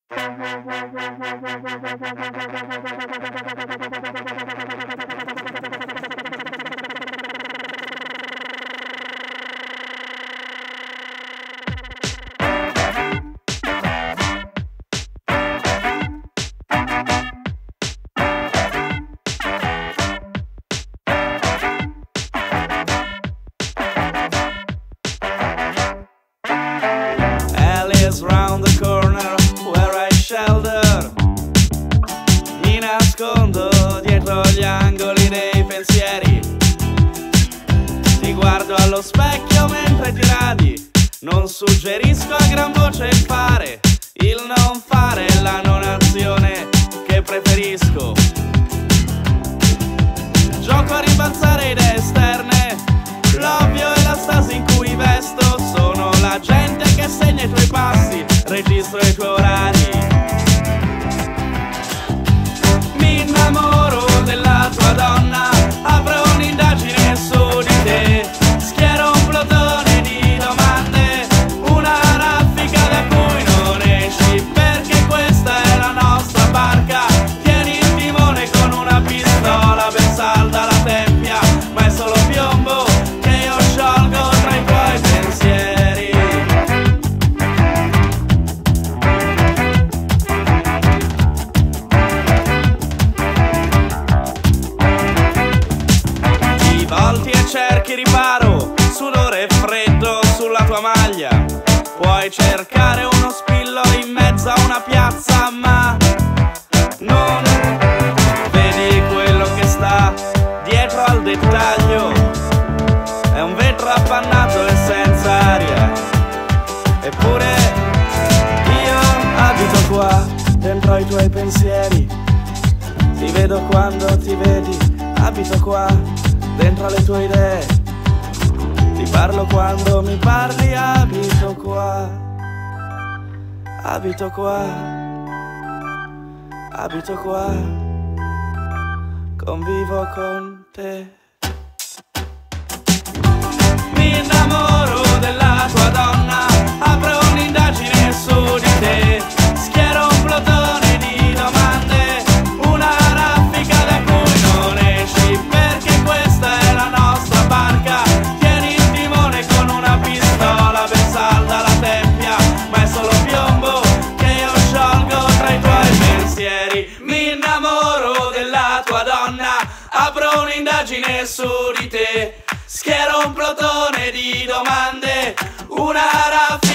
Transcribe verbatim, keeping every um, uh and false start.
Round the corner where I shelter. Mi nascondo dietro gli angoli dei pensieri. Ti guardo allo specchio mentre ti radi. Non suggerisco a gran voce il fare, il non fare, la non azione che preferisco. Gioco a ribalzare idee esterne. L'ovvio e la stasi in cui vesto sono la gente che segna i tuoi passi, registro i tuoi orari. Mi innamoro della tua donna, apro un'indagine su di te, schiero un plotone di domande, una raffica da cui non esci, perché questa è la nostra barca. Tieni il timone con una pistola ben salda la tempia, ma è solo piombo che io sciolgo tra i tuoi pensieri. Ti volti e cerchi riparo, sudore e freddo sulla tua maglia. Puoi cercare uno spillo in mezzo a una piazza, ma non vedi quello che sta dietro al dettaglio. È un vetro appannato e senza aria. Eppure io abito qua, dentro ai tuoi pensieri. Ti vedo quando ti vedi, abito qua, dentro alle tue idee. Ti parlo quando mi parli, abito qua. Abito qua. Abito qua. Convivo con te. Mi innamoro della tua donna, apro un'indagine su di te, schiero un plotone di domande, una raffica da cui non esci, perché questa è la nostra barca. Tieni il timone con una pistola ben salda la tempia, ma è solo piombo che io sciolgo tra i tuoi pensieri. Mi innamoro della tua donna, apro un'indagine su di te, schiero un plotone di domande, una raffica